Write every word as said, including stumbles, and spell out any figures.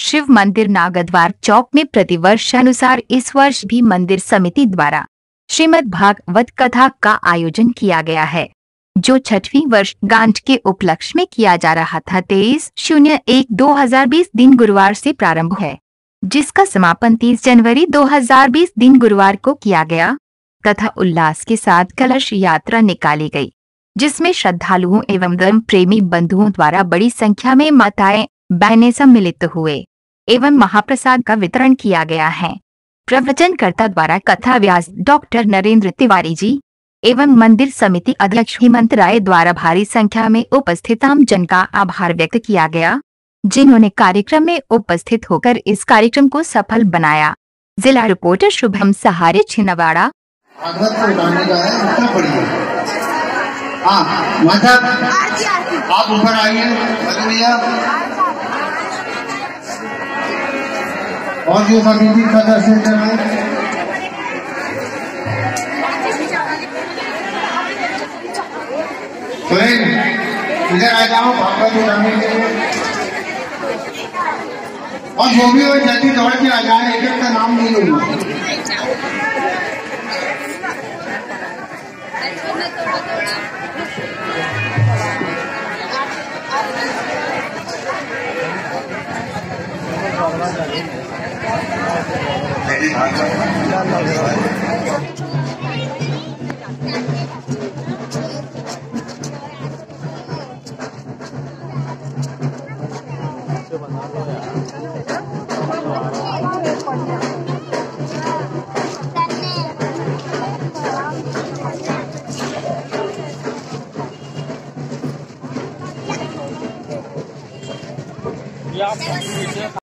शिव मंदिर नागद्वार चौक में प्रतिवर्ष अनुसार इस वर्ष भी मंदिर समिति द्वारा श्रीमद् भागवत कथा का आयोजन किया गया है, जो छठवीं वर्षगांठ के उपलक्ष्य में किया जा रहा था। तेईस शून्य एक दो हजार बीस दिन गुरुवार से प्रारंभ है, जिसका समापन तीस जनवरी दो हजार बीस दिन गुरुवार को किया गया तथा उल्लास के साथ कलश यात्रा निकाली गई, जिसमें श्रद्धालुओं एवं धर्म प्रेमी बंधुओं द्वारा बड़ी संख्या में माताएं बहनें सम्मिलित हुए एवं महाप्रसाद का वितरण किया गया है। प्रवचनकर्ता द्वारा कथा व्यास डॉक्टर नरेंद्र तिवारी जी एवं मंदिर समिति अध्यक्ष हेमंत राय द्वारा भारी संख्या में उपस्थित आम जन का आभार व्यक्त किया गया, जिन्होंने कार्यक्रम में उपस्थित होकर इस कार्यक्रम को सफल बनाया। जिला रिपोर्टर शुभम सहारे, छिंदवाड़ा। आप ऊपर आइए और जो समिति का दर्शन करना इधर आ जाओ, भागवत उठाने के लिए। और जो भी हो जल्दी दौड़ के आ जाए, एक एक का नाम नहीं लूंगा।